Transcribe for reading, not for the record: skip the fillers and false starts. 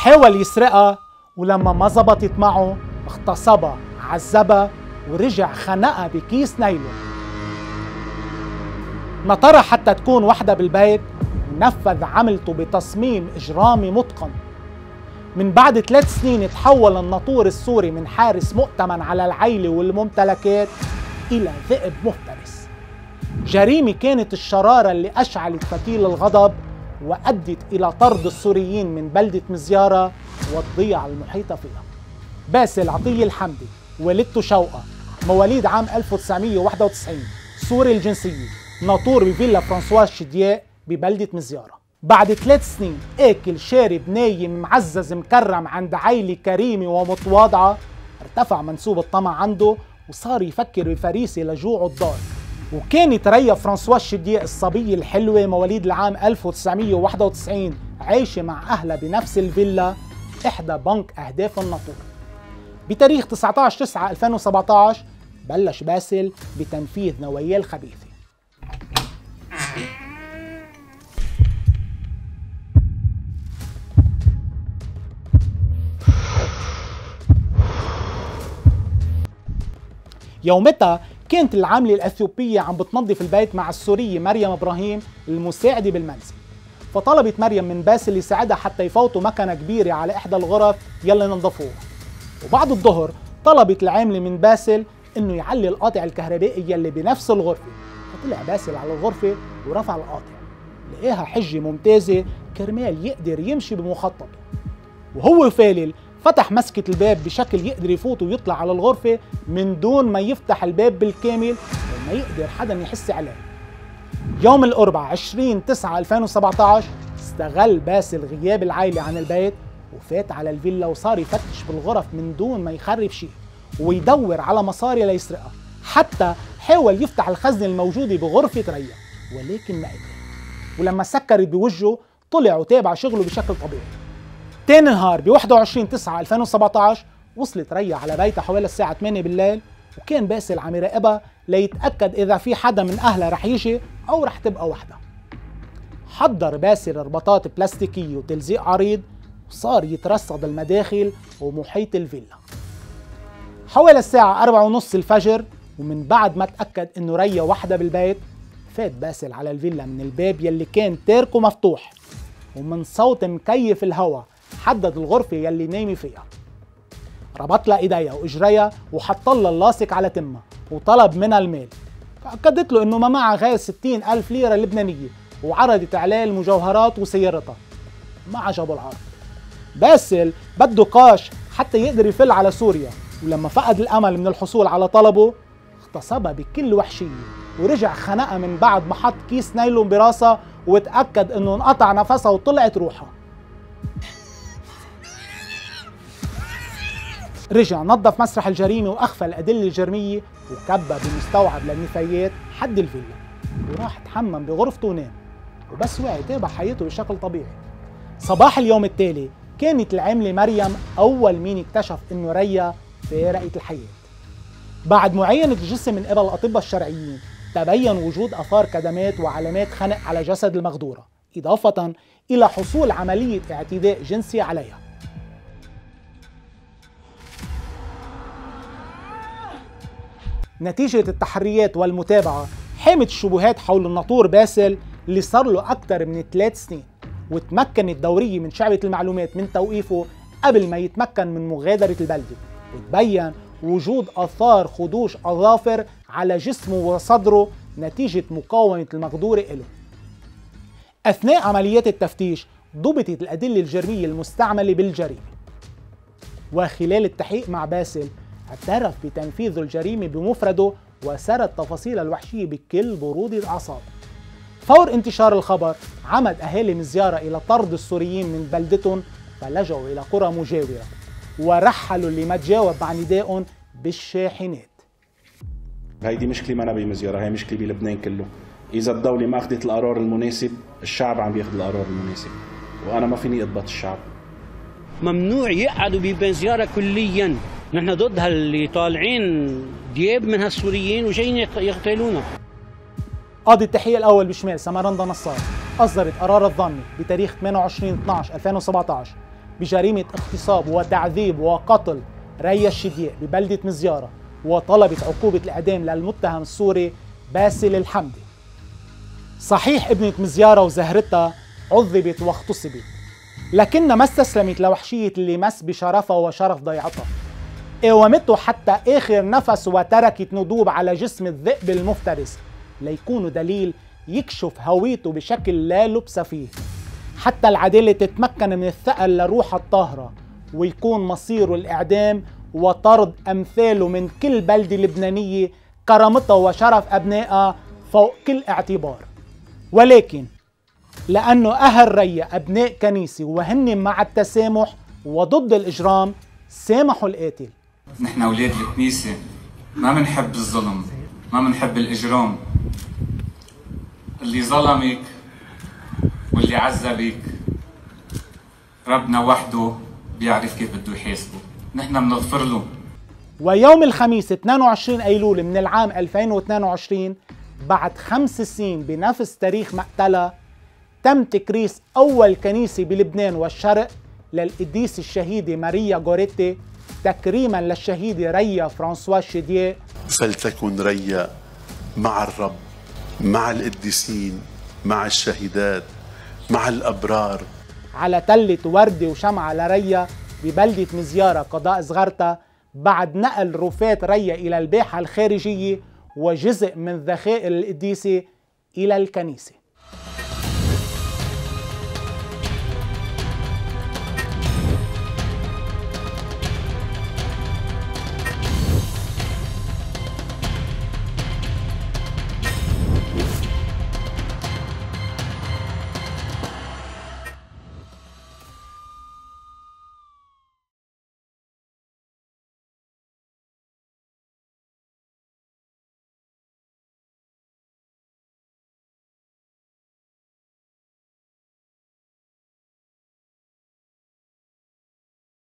حاول يسرقها ولما ما زبطت معه اغتصبها، عذبها ورجع خنقها بكيس نايلون. نطرها حتى تكون وحدة بالبيت ونفذ عملته بتصميم إجرامي متقن. من بعد 3 سنين تحول الناطور السوري من حارس مؤتمن على العيلة والممتلكات إلى ذئب مفترس. جريمة كانت الشرارة اللي أشعلت فتيل الغضب وأدت إلى طرد السوريين من بلدة مزيارة والضيعة المحيطة فيها. باسل عطية الحمدي والدته شوقة، مواليد عام 1991، سوري الجنسية، ناطور بفيلا فرانسواز شدياق ببلدة مزيارة. بعد 3 سنين آكل شارب نايم معزز مكرم عند عائلة كريمة ومتواضعة، ارتفع منسوب الطمع عنده وصار يفكر بفريسة لجوعه الضار. وكانت ريا فرانسواز شدياق الصبية الحلوة مواليد العام 1991 عايشة مع أهلها بنفس الفيلا إحدى بنك أهداف الناطور. بتاريخ 19/9/2017 بلش باسل بتنفيذ نواياه الخبيثة. يومتها كانت العاملة الأثيوبية عم بتنظف البيت مع السورية مريم إبراهيم المساعدة بالمنزل، فطلبت مريم من باسل يساعدها حتى يفوتوا مكنة كبيرة على إحدى الغرف يلي نظفوها. وبعد الظهر طلبت العاملة من باسل إنه يعلي القاطع الكهربائي يلي بنفس الغرفة، فطلع باسل على الغرفة ورفع القاطع، لقاها حجة ممتازة كرمال يقدر يمشي بمخططه. وهو فالل فتح مسكة الباب بشكل يقدر يفوت ويطلع على الغرفة من دون ما يفتح الباب بالكامل وما يقدر حدا يحس عليه. يوم الأربعاء 20/9/2017 استغل باسل غياب العائلة عن البيت وفات على الفيلا وصار يفتش بالغرف من دون ما يخرب شيء ويدور على مصاري ليسرقها. حتى حاول يفتح الخزنة الموجودة بغرفة ريا ولكن ما قدر، ولما سكرت بوجهه طلع وتابع شغله بشكل طبيعي. تاني نهار ب 21/9/2017 وصلت ريا على بيتها حوالي الساعة 8 بالليل، وكان باسل عم يراقبها ليتأكد إذا في حدا من أهلها رح يجي أو رح تبقى وحدها. حضر باسل رباطات بلاستيكية وتلزيق عريض وصار يترصد المداخل ومحيط الفيلا. حوالي الساعة 4:30 الفجر ومن بعد ما تأكد إنه ريا وحدها بالبيت فات باسل على الفيلا من الباب يلي كان تاركه مفتوح، ومن صوت مكيف الهواء حدد الغرفة يلي نايمة فيها. ربط لها ايديها واجريها وحط لها اللاصق على تمها وطلب منها المال، فأكدت له انه ما معها غير 60,000 ليرة لبنانية وعرضت عليه المجوهرات وسيارتها. ما عجبه العرض. باسل بده قاش حتى يقدر يفل على سوريا، ولما فقد الامل من الحصول على طلبه اغتصبها بكل وحشية ورجع خنقها من بعد ما حط كيس نايلون براسها وتأكد انه انقطع نفسها وطلعت روحها. رجع نظف مسرح الجريمة وأخفى الأدلة الجرمية وكبى بمستوعب للنفايات حد الفيلا، وراح تحمم بغرفته ونام، وبس وعي تابع حياته بشكل طبيعي. صباح اليوم التالي كانت العاملة مريم أول مين اكتشف إنه ريا فارقت الحياة. بعد معاينة الجثة من قبل الأطباء الشرعيين تبين وجود آثار كدمات وعلامات خنق على جسد المغدورة، إضافة إلى حصول عملية اعتداء جنسي عليها. نتيجة التحريات والمتابعة حامت الشبهات حول الناطور باسل اللي صار له أكثر من 3 سنين، وتمكن الدورية من شعبة المعلومات من توقيفه قبل ما يتمكن من مغادرة البلدة، وتبين وجود آثار خدوش أظافر على جسمه وصدره نتيجة مقاومة المغدورة له. أثناء عمليات التفتيش ضبطت الأدلة الجرمية المستعملة بالجريمة، وخلال التحقيق مع باسل اعترف بتنفيذ الجريمة بمفرده وسرد تفاصيل الوحشية بكل برود الأعصاب. فور انتشار الخبر عمد أهالي مزيارة إلى طرد السوريين من بلدتهم، فلجوا إلى قرى مجاورة ورحلوا اللي ما تجاوب مع ندائهم بالشاحنات. هيدي مشكلة ما بمزيارة، هي مشكلة بلبنان كله. إذا الدولة ما أخذت القرار المناسب الشعب عم بياخذ القرار المناسب، وأنا ما فيني أضبط الشعب. ممنوع يقعدوا بمزيارة كليا، نحن ضد اللي طالعين دياب من هالسوريين وجايين يقتلونا. قاضي التحقيق الأول بشمال سمرندا نصار أصدرت قرار الظني بتاريخ 28/12/2017 بجريمة اغتصاب وتعذيب وقتل ريا الشدياء ببلدة مزيارة، وطلبت عقوبة الإعدام للمتهم السوري باسل الحمدي. صحيح ابنة مزيارة وزهرتها عذبت واغتصبت، لكنها ما استسلمت لوحشية اللي مس بشرفها وشرف ضيعتها. قاومته حتى آخر نفس وتركت ندوب على جسم الذئب المفترس ليكون دليل يكشف هويته بشكل لا لبس فيه، حتى العدالة تتمكن من الثأر لروحها الطاهرة ويكون مصيره الإعدام وطرد أمثاله من كل بلدة لبنانية كرامتها وشرف أبنائها فوق كل اعتبار. ولكن لأنه أهل ريا أبناء كنيسة وهن مع التسامح وضد الإجرام سامحوا القاتل. نحن أولاد الكنيسة ما منحب الظلم، ما منحب الإجرام. اللي ظلمك واللي عذبك ربنا وحده بيعرف كيف بده يحاسبه، نحن بنغفر له. ويوم الخميس 22 أيلول من العام 2022 بعد 5 سنين بنفس تاريخ مقتلها تم تكريس أول كنيسة بلبنان والشرق للقديسة الشهيدة ماريا غوريتي تكريما للشهيدة ريا فرانسوا شدياء. فلتكن ريا مع الرب، مع القديسين، مع الشهيدات، مع الأبرار. على تلة وردة وشمعة لريا ببلدة مزيارة قضاء صغرتها بعد نقل رفات ريا إلى الباحة الخارجية وجزء من ذخائر القديسة إلى الكنيسة.